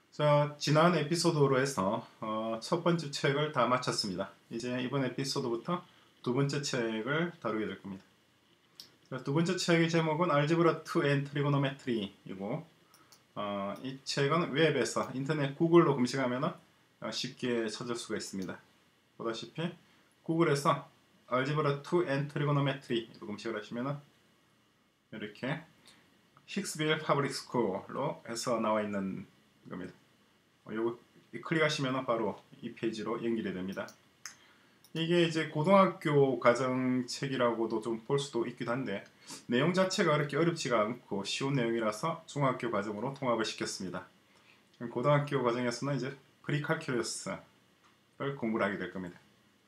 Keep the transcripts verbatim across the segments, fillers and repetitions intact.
자, 지난 에피소드로 해서 어, 첫 번째 책을 다 마쳤습니다. 이제 이번 에피소드부터 두 번째 책을 다루게 될 겁니다. 자, 두 번째 책의 제목은 Algebra 투 and Trigonometry이고 어, 이 책은 웹에서 인터넷 구글로 검색하면 어, 쉽게 찾을 수가 있습니다. 보다시피 구글에서 Algebra 투 and Trigonometry로 검색을 하시면 이렇게 힉스빌 퍼블릭 스쿨로 해서 나와 있는 겁니다. 요거 클릭하시면 바로 이 페이지로 연결이 됩니다. 이게 이제 고등학교 과정책이라고도 좀 볼 수도 있기도 한데 내용 자체가 그렇게 어렵지가 않고 쉬운 내용이라서 중학교 과정으로 통합을 시켰습니다. 고등학교 과정에서는 이제 프리칼큘러스를 공부를 하게 될 겁니다.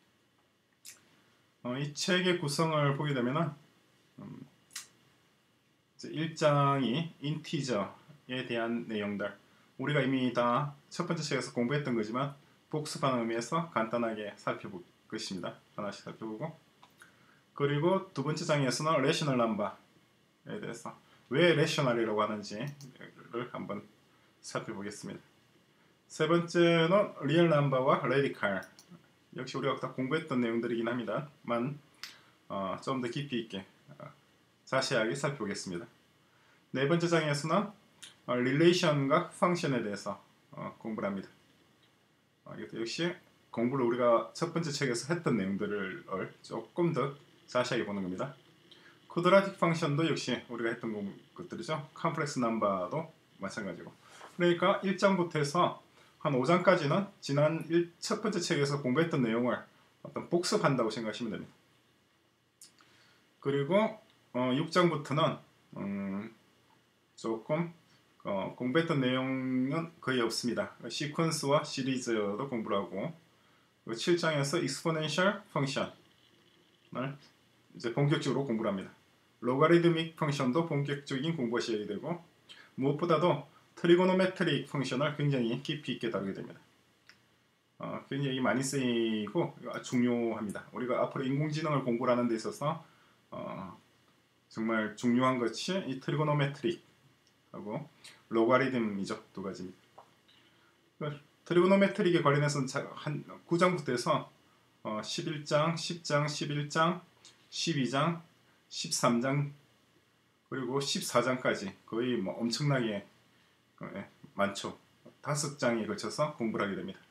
어, 이 책의 구성을 보게 되면 음, 일 장이 인티저에 대한 내용들, 우리가 이미 다 첫 번째 책에서 공부했던 거지만 복습하는 의미에서 간단하게 살펴볼 것입니다. 하나씩 살펴보고, 그리고 두 번째 장에서는 레셔널 넘버에 대해서 왜 레셔널이라고 하는지를 한번 살펴보겠습니다. 세 번째는 리얼 넘버와 레디칼, 역시 우리가 다 공부했던 내용들이긴 합니다만 어, 좀 더 깊이 있게 어, 자세하게 살펴보겠습니다. 네 번째 장에서는 어, 릴레이션과 펑션에 대해서 어, 공부를 합니다. 어, 이것도 역시 공부를 우리가 첫 번째 책에서 했던 내용들을 조금 더 자세하게 보는 겁니다. 쿼드라틱 펑션도 역시 우리가 했던 것들이죠. 컴플렉스 넘버도 마찬가지고. 그러니까 일 장부터 해서 한 오 장까지는 지난 일, 첫 번째 책에서 공부했던 내용을 어떤 복습한다고 생각하시면 됩니다. 그리고 어, 육 장부터는 음, 조금 어, 공부했던 내용은 거의 없습니다. 시퀀스와 시리즈도 공부를 하고, 칠 장에서 exponential function을 이제 본격적으로 공부를 합니다. 로가리드믹 펑션도 본격적인 공부하셔야 되고, 무엇보다도 트리고노메트릭 펑션을 굉장히 깊이 있게 다루게 됩니다. 어, 굉장히 많이 쓰이고 중요합니다. 우리가 앞으로 인공지능을 공부하는 데 있어서 어, 정말 중요한 것이 이 트리고노메트릭 하고 로가리즘이죠. 두 가지입니다. 트리고노메트릭에 관련해서는 한 구 장부터 해서 어, 십일 장, 십 장, 십일 장, 십이 장, 십삼 장 그리고 십사 장까지 거의 뭐 엄청나게 어, 예, 많죠. 다섯 장에 걸쳐서 공부를 하게 됩니다.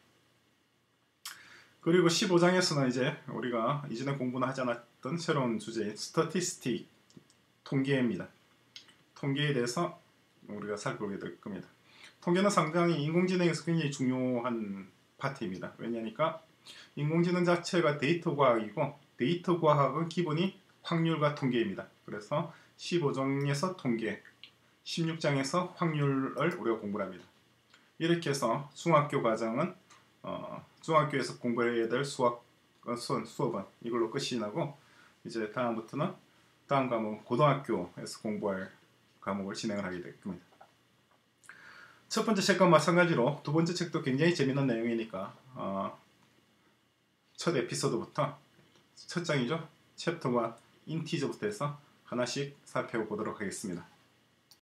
그리고 십오 장에서는 이제 우리가 이전에 공부는 하지 않았던 새로운 주제인 스태티스틱, 통계입니다. 통계에 대해서 우리가 살펴보게 될 겁니다. 통계는 상당히 인공지능에서 굉장히 중요한 파트입니다. 왜냐하니까 인공지능 자체가 데이터 과학이고, 데이터 과학은 기본이 확률과 통계입니다. 그래서 십오 장에서 통계, 십육 장에서 확률을 우리가 공부를 합니다. 이렇게 해서 중학교 과정은 어, 중학교에서 공부해야 될 수학, 어, 수, 수업은 이걸로 끝이 나고, 이제 다음부터는 다음 과목 고등학교에서 공부할 과목을 진행을 하게 될 겁니다. 첫 번째 책과 마찬가지로 두 번째 책도 굉장히 재미있는 내용이니까 어, 첫 에피소드부터 첫 장이죠. 챕터 일 인티저부터 해서 하나씩 살펴보도록 하겠습니다.